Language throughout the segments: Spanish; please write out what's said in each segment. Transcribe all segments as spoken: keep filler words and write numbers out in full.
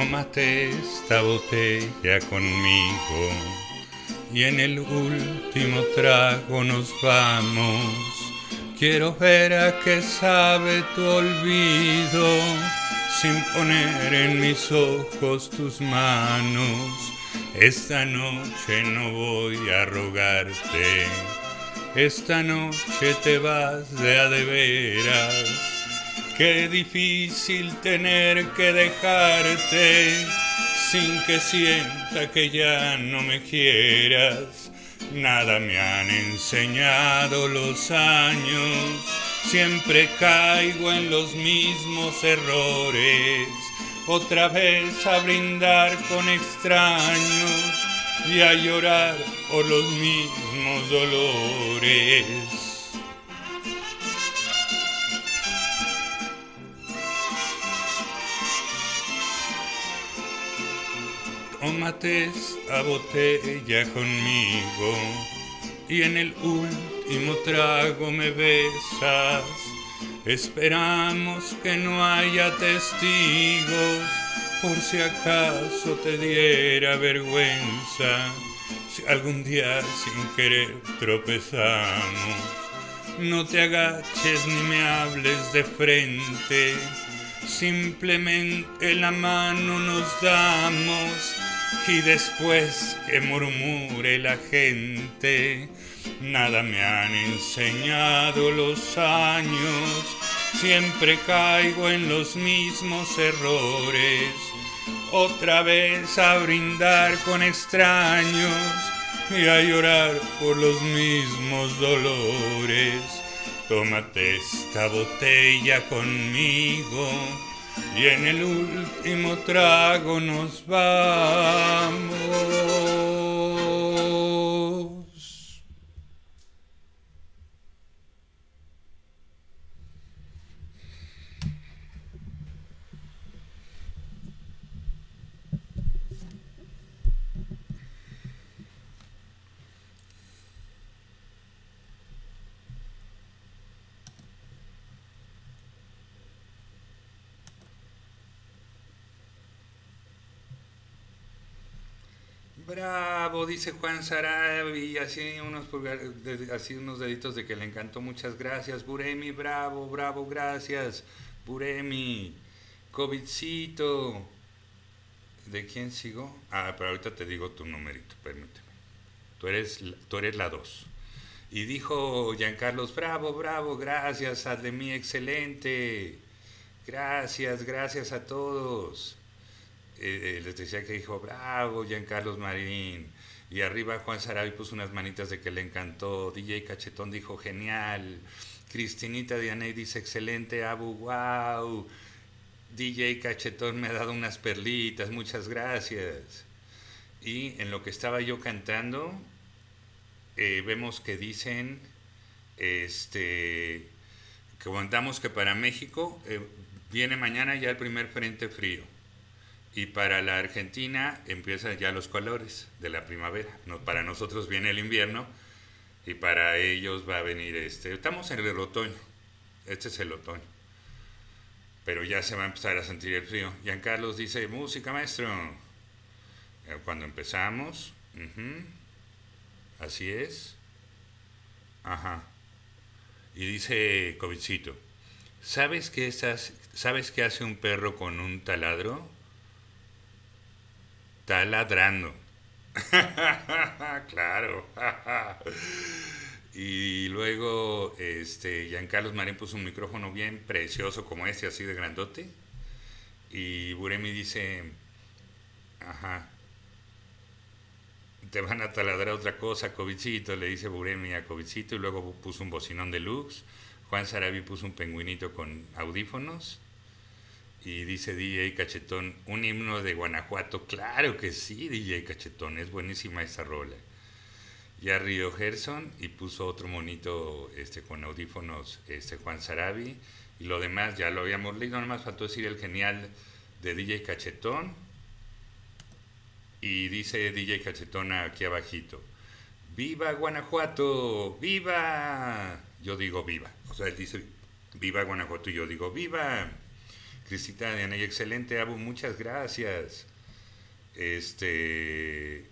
Tómate esta botella conmigo y en el último trago nos vamos. Quiero ver a qué sabe tu olvido sin poner en mis ojos tus manos. Esta noche no voy a rogarte, esta noche te vas de a de veras. Qué difícil tener que dejarte sin que sienta que ya no me quieras. Nada me han enseñado los años, siempre caigo en los mismos errores. Otra vez a brindar con extraños y a llorar por los mismos dolores. Tómate esta botella conmigo y en el último trago me besas. Esperamos que no haya testigos por si acaso te diera vergüenza. Si algún día sin querer tropezamos, no te agaches ni me hables de frente. Simplemente la mano nos damos y después que murmure la gente. Nada me han enseñado los años, siempre caigo en los mismos errores. Otra vez a brindar con extraños y a llorar por los mismos dolores. Tómate esta botella conmigo y en el último trago nos vamos. Bravo, dice Juan Sarabi, así unos, pulgar, de, así unos deditos de que le encantó. Muchas gracias, Buremi, bravo, bravo, gracias, Buremi. Covidcito, ¿de quién sigo? Ah, pero ahorita te digo tu numerito, permíteme. Tú eres, tú eres la dos. Y dijo Giancarlos, bravo, bravo, gracias, Ademí, excelente. Gracias, gracias a todos. Eh, eh, les decía que dijo bravo Giancarlos Marín, y arriba Juan Sarabi puso unas manitas de que le encantó. D J Cachetón dijo genial. Cristinita Dianey dice excelente Abu, wow. D J Cachetón me ha dado unas perlitas, muchas gracias. Y en lo que estaba yo cantando, eh, vemos que dicen este que comentamos que para México eh, viene mañana ya el primer frente frío. Y para la Argentina empiezan ya los colores de la primavera. No, para nosotros viene el invierno y para ellos va a venir este. Estamos en el otoño. Este es el otoño. Pero ya se va a empezar a sentir el frío. Giancarlos dice, música, maestro. Cuando empezamos. Uh-huh, así es. Ajá. Y dice Covicito, ¿sabes qué, estás, ¿sabes qué hace un perro con un taladro? Está ladrando. Claro. Y luego este Giancarlos Marín puso un micrófono bien precioso como este, así de grandote. Y Buremi dice, ajá, te van a taladrar otra cosa, Covicito, le dice Buremi a Covicito. Y luego puso un bocinón deluxe. Juan Sarabi puso un pingüinito con audífonos. Y dice D J Cachetón, un himno de Guanajuato. Claro que sí, D J Cachetón, es buenísima esa rola. Ya Río Gerson y puso otro monito este, con audífonos este, Juan Sarabi. Y lo demás ya lo habíamos leído, nada más faltó decir el genial de D J Cachetón. Y dice D J Cachetón aquí abajito, ¡viva Guanajuato! ¡Viva! Yo digo viva. O sea, él dice viva Guanajuato y yo digo viva. Cristina Diana, y excelente, Abu, muchas gracias. Este...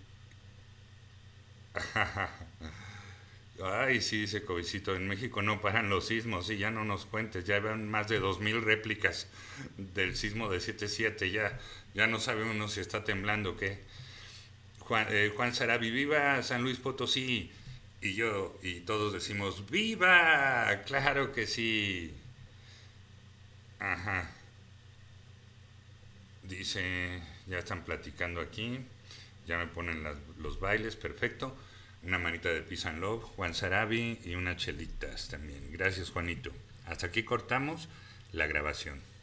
Ay, sí, dice Covicito, en México no paran los sismos, y ya no nos cuentes, ya van más de dos mil réplicas del sismo de siete siete, ya, ya no sabe uno si está temblando o qué. Juan, eh, Juan Sarabi, viva San Luis Potosí, y yo, y todos decimos, ¡viva! Claro que sí. Ajá, dice, ya están platicando aquí, ya me ponen las, los bailes, perfecto. Una manita de Peace and Love, Juan Sarabi y unas chelitas también. Gracias, Juanito. Hasta aquí cortamos la grabación.